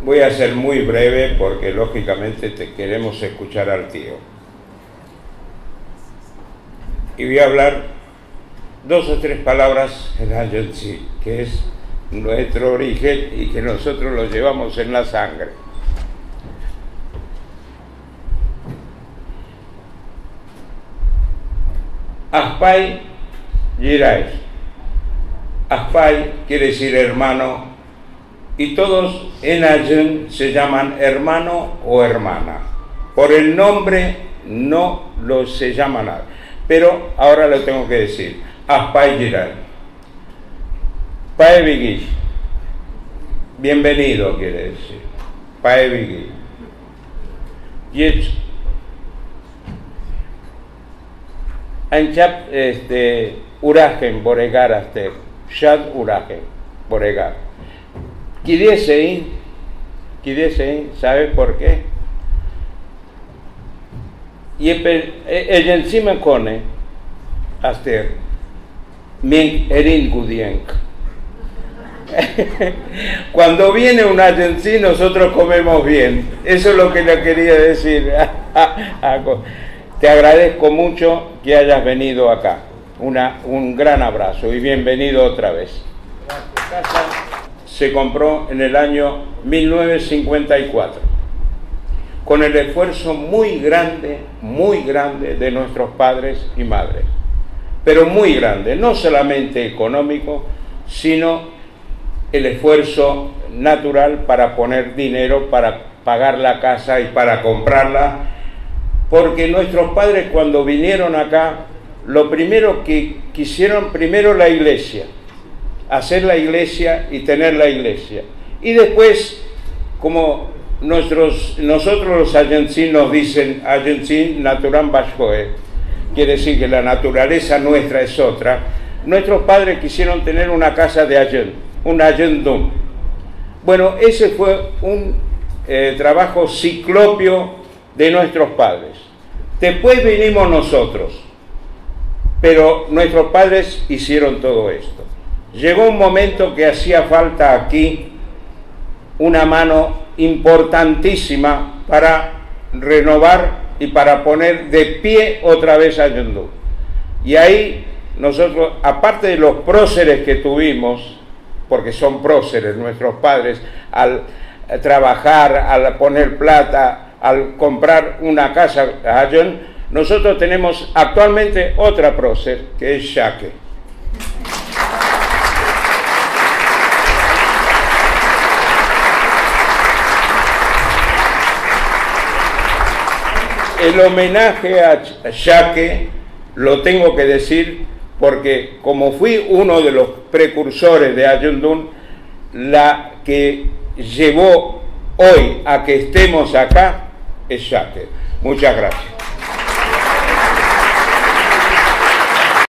Voy a ser muy breve porque lógicamente queremos escuchar al tío. Y voy a hablar 2 o 3 palabras en Ayentzin, que es nuestro origen y que nosotros lo llevamos en la sangre. Aspai Yirais. Aspai quiere decir hermano, y todos en Ayen se llaman hermano o hermana. Por el nombre no se llama nada, pero ahora lo tengo que decir. Aspai Yirais. Pae Bigi. Bienvenido quiere decir. Pae Bigi. Y Anchap Uragen Boregar Aster. Shad Uragen Boregar. Kidesein, ¿sabes por qué? Y el encima cone Aster Mien Erin Gudienk. Cuando viene un Ayentzin nosotros comemos bien. Eso es lo que le quería decir. Te agradezco mucho que hayas venido acá. Un gran abrazo y bienvenido otra vez. La casa se compró en el año 1954 con el esfuerzo muy grande de nuestros padres y madres, pero muy grande, no solamente económico, sino el esfuerzo natural para poner dinero para pagar la casa y para comprarla, porque nuestros padres cuando vinieron acá, lo primero que quisieron, primero la iglesia, hacer la iglesia y tener la iglesia, y después, como nosotros los Ayentzin nos dicen, Ayentzin naturam bashkoe, quiere decir que la naturaleza nuestra es otra, nuestros padres quisieron tener una casa de Ayen, un Ayendum. Bueno, ese fue un trabajo ciclopio de nuestros padres. Después vinimos nosotros, pero nuestros padres hicieron todo esto. Llegó un momento que hacía falta aquí una mano importantísima para renovar y para poner de pie otra vez a Ayendú. Y ahí nosotros, aparte de los próceres que tuvimos, porque son próceres nuestros padres, al trabajar, al poner plata, al comprar una casa a Ayen, nosotros tenemos actualmente otra prócer, que es Shake. El homenaje a Shake lo tengo que decir porque como fui uno de los precursores de Ayendún, la que llevó hoy a que estemos acá es Shake. Muchas gracias.